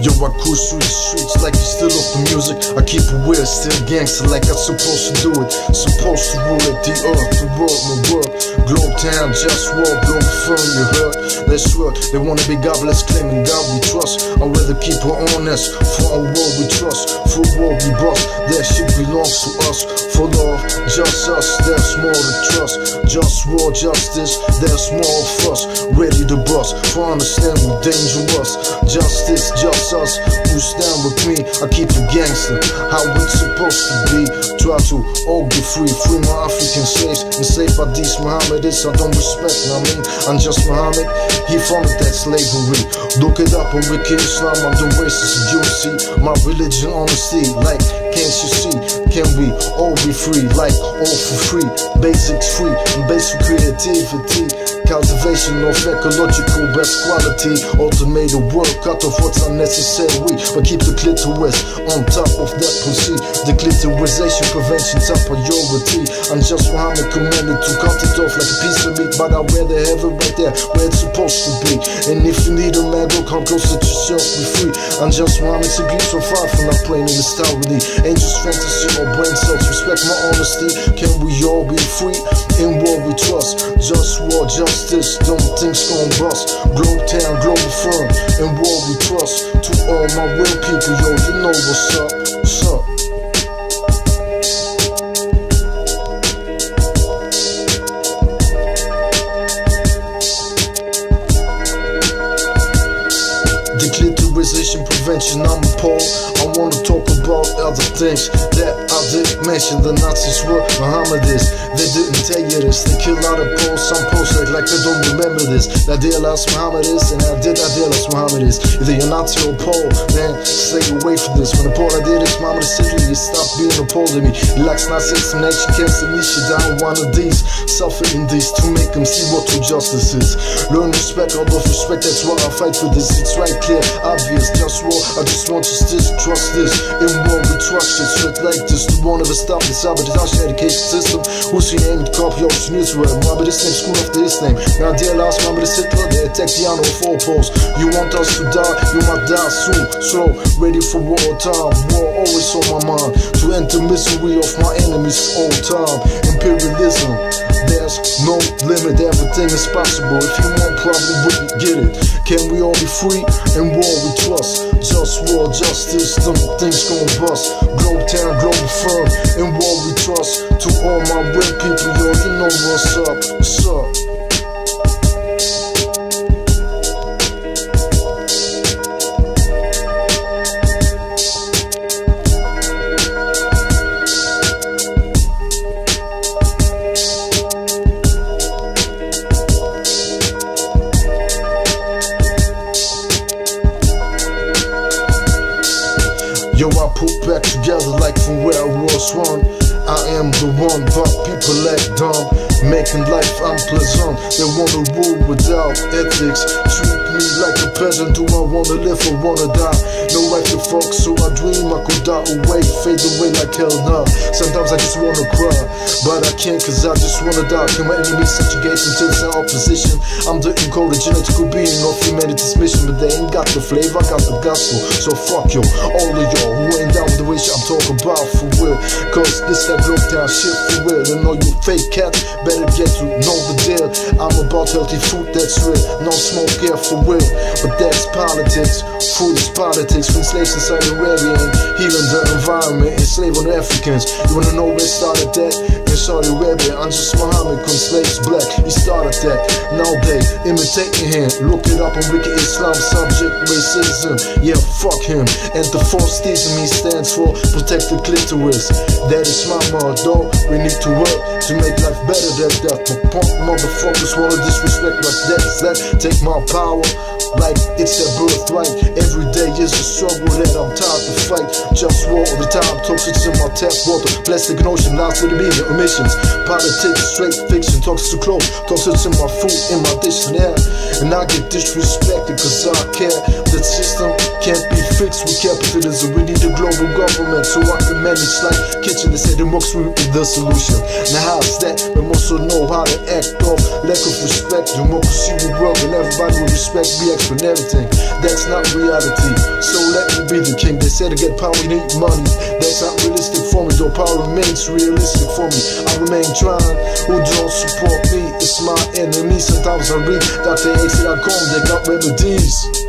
Yo, I cruise through the streets like you still off the music. I keep it weird, still gangster like I'm supposed to do it. Supposed to rule it, the earth, the world, my world. Globe town, just walk, globe firm, you heard. Let's work, they wanna be godless, claiming God we trust. I'd rather keep it honest, for a world we trust. For a world we bust, that shit belongs to us. For love, just us, there's more to trust. Just war, justice, there's more of us. Ready to bust, for understand we're dangerous. Justice, just us, who stand with me. I keep it gangster, how it's supposed to be. Try to all be free, free my African slaves. Enslaved by these Mohammedists, I don't respect, I mean, I'm just Muhammad. He founded that slavery. Look it up on Wiki Islam, I'm the racist, you see. My religion, honesty, like, can't you see? Can we all be free, like, all for free? Basics free, and basic creativity. Cultivation of ecological best quality. Automated work, cut off what's unnecessary, but keep the clitoris on top of that pussy. The clitorisation prevention top priority. I'm just Muhammad commanded to cut it off like a piece of meat, but I'd rather have it right there where it's supposed to be. And if you need a man, go come closer to yourself, be free. I'm just Muhammad, so keep so far from not playing in this tyranny. Angels, fantasy, or brain cells, respect my honesty. Can we all be free in what we trust? Just war, justice, don't things gon' bust. Globe town, global firm, in what we trust. To all my real people, yo, you know what's up, what's up. Declitterization prevention, I'm appalled. I wanna talk about other things that I didn't mention. The Nazis were Mohammedists, they didn't tell you this. They kill out of Poles, some Poles act like they don't remember this. I realized Mohammedists, and I realize Mohammedists. Either you're Nazi or Pole, man, stay away from this. When the Pole I did is Mohammedist Italy, you stop being a Pole to me. He likes Nazi explanation, can't see me, shit down one of these. Suffer in these to make them see what true justice is. Learn respect, out of respect, that's why I fight for this. It's right clear, obvious, just war. I just want you to trust this. In war we trust it, shit like this. The one of us stop the sabotage education system. Who's your name? Copy of Israel. Mohammedist name, school after his name. Now dear last Mohammedist Hitler, they attack the honor of all posts. You want us to die, you might die soon. So ready for war time, war always on my mind. To end the misery of my enemies for all time. Imperialism, there's no limit, everything is possible. If you want, probably wouldn't get it. Can we all be free in war we trust? Just war, justice, them things gon' bust. Globe town, global firm, in war we trust. To all my real people, yo, you know what's up, what's up. Yo, I put back together like from where I was one. I am the one, but people act dumb, making life unpleasant. They wanna rule without ethics, treat me like a peasant. Do I wanna live or wanna die? No right to fuck, so I dream I could die away, fade away like hell now. Sometimes I just wanna cry, but I can't cause I just wanna die. Can my enemies subjugate until it's in opposition? I'm the encoded genetical being of humanity's mission, but they ain't got the flavor, I got the gospel. So fuck yo, all of y'all who ain't down with the way I'm talking about for real. Cause this that broke down shit for real. And all you fake cats better get to know the deal. I'm about healthy food that's real, no smoke here for real. But that's politics, food is politics. From slaves in Saudi Arabia and healing the environment, enslaving Africans. You wanna know where it started that? In Saudi Arabia, I'm just Muhammad, cause slaves black, he started that. Now they imitating him, look it up on Wiki Islam, subject racism. Yeah, fuck him. And the false theism he stands for, protect the clitoris. That is my motto, we need to work to make life better than that. But punk motherfuckers wanna disrespect like that. Take my power like it's their birthright. Every day is a struggle that I'm tired to fight. Just war all the time, toxics in my tap water. Plastic and ocean, lies to the media, emissions. Politics, straight fiction, toxics to clothes. Toxics in my food, in my dish and air. And I get disrespected cause I care. That system can't be fixed with capitalism. We need a global government so I can manage like kitchen. They say the democracy is the solution. Now how's that? We also know how to act off lack of respect. Democracy will work and everybody will respect BX for everything. That's not reality, so let me be the king. They said to get power we need money. That's not realistic for me, though power remains realistic for me. I remain trying. Who don't support me, it's my enemy. Sometimes I read Dr. H.com, they got remedies.